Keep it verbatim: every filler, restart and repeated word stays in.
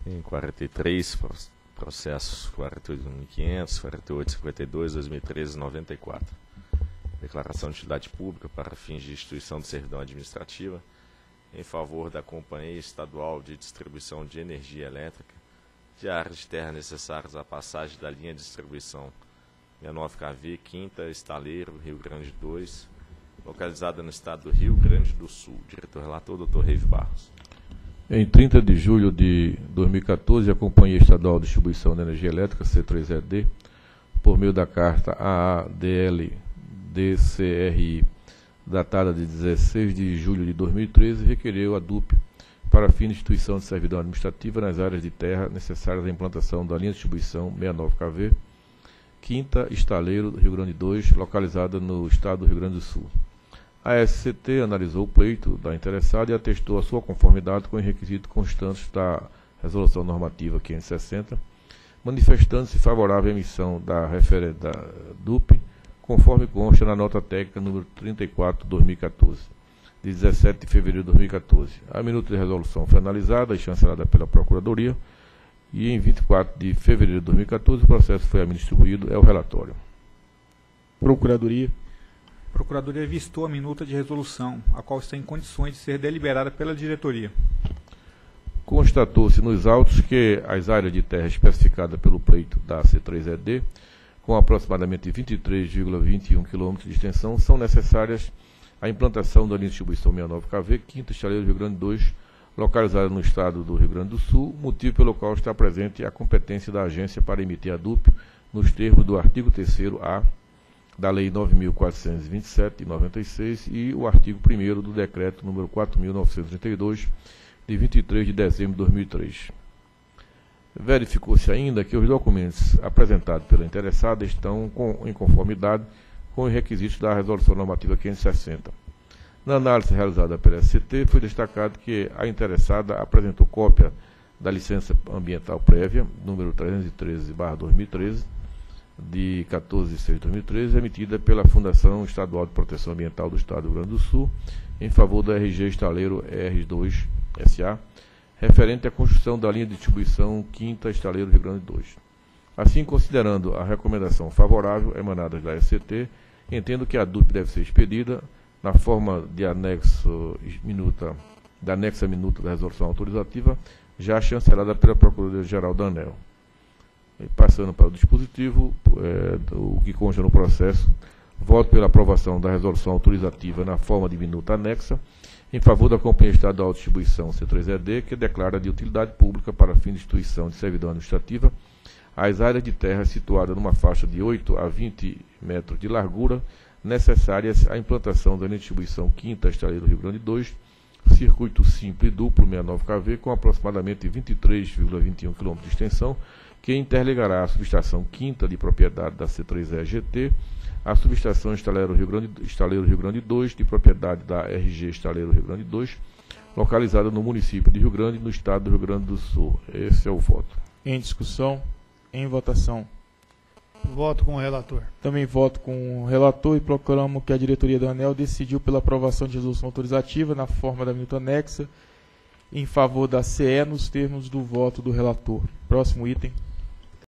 Em quarenta e três, processos quarenta e oito mil e quinhentos, quarenta e oito cinquenta e dois, dois mil e treze, noventa e quatro. Declaração de utilidade pública para fins de instituição de servidão administrativa em favor da Companhia Estadual de Distribuição de Energia Elétrica de áreas de terra necessárias à passagem da linha de distribuição sessenta e nove K V, Quinta, Estaleiro, Rio Grande dois, localizada no estado do Rio Grande do Sul. Diretor-relator, doutor Reis Barros. Em trinta de julho de dois mil e quatorze, a Companhia Estadual de Distribuição de Energia Elétrica, C três E D, por meio da carta A A D L D C R I, datada de dezesseis de julho de dois mil e treze, requereu a D U P para fim de instituição de servidão administrativa nas áreas de terra necessárias à implantação da linha de distribuição sessenta e nove K V, Quinta, Estaleiro, Rio Grande dois, localizada no estado do Rio Grande do Sul. A S C T analisou o pleito da interessada e atestou a sua conformidade com os requisitos constantes da Resolução Normativa quinhentos e sessenta, manifestando-se favorável à emissão da referenda D U P, conforme consta na nota técnica número trinta e quatro de dois mil e quatorze, de dezessete de fevereiro de dois mil e quatorze. A minuta de resolução foi analisada e chancelada pela Procuradoria, e em vinte e quatro de fevereiro de dois mil e quatorze o processo foi a mim distribuído. É o relatório. Procuradoria. A Procuradoria vistou a minuta de resolução, a qual está em condições de ser deliberada pela diretoria. Constatou-se nos autos que as áreas de terra especificadas pelo pleito da C três E D, com aproximadamente vinte e três vírgula vinte e um quilômetros de extensão, são necessárias à implantação da linha de distribuição sessenta e nove K V, Quinta, Estaleiro, Rio Grande dois, localizada no estado do Rio Grande do Sul, motivo pelo qual está presente a competência da agência para emitir a D U P nos termos do artigo terceiro A da Lei nove mil quatrocentos e vinte e sete, de noventa e seis, e o artigo primeiro do Decreto número quatro mil novecentos e trinta e dois, de vinte e três de dezembro de dois mil e três. Verificou-se ainda que os documentos apresentados pela interessada estão com, em conformidade com os requisitos da Resolução Normativa quinhentos e sessenta. Na análise realizada pela S C T, foi destacado que a interessada apresentou cópia da licença ambiental prévia, número trezentos e treze barra dois mil e treze, de quatorze de seis de dois mil e treze, emitida pela Fundação Estadual de Proteção Ambiental do Estado do Rio Grande do Sul, em favor da R G Estaleiro R dois S A, referente à construção da linha de distribuição Quinta, Estaleiro, Rio Grande dois. Assim, considerando a recomendação favorável emanada da S C T, entendo que a D U P deve ser expedida na forma de anexo minuta, da anexa minuta da resolução autorizativa, já chancelada pela Procuradoria-Geral da ANEEL. E passando para o dispositivo, é, o que consta no processo, voto pela aprovação da resolução autorizativa na forma de minuta anexa, em favor da Companhia Estadual de Distribuição C três E D, que declara de utilidade pública para fim de instituição de servidão administrativa as áreas de terra situadas numa faixa de oito a vinte metros de largura, necessárias à implantação da linha de distribuição Quinta, Estaleiro, Rio Grande dois, circuito simples duplo sessenta e nove K V, com aproximadamente vinte e três vírgula vinte e um quilômetros de extensão, que interligará a subestação Quinta de propriedade da C três E G T, a subestação Estaleiro Rio Grande, Estaleiro Rio Grande dois, de propriedade da R G Estaleiro Rio Grande dois, localizada no município de Rio Grande, no estado do Rio Grande do Sul. Esse é o voto. Em discussão, em votação. Voto com o relator. Também voto com o relator e proclamo que a diretoria da ANEEL decidiu pela aprovação de resolução autorizativa na forma da minuta anexa em favor da C E nos termos do voto do relator. Próximo item.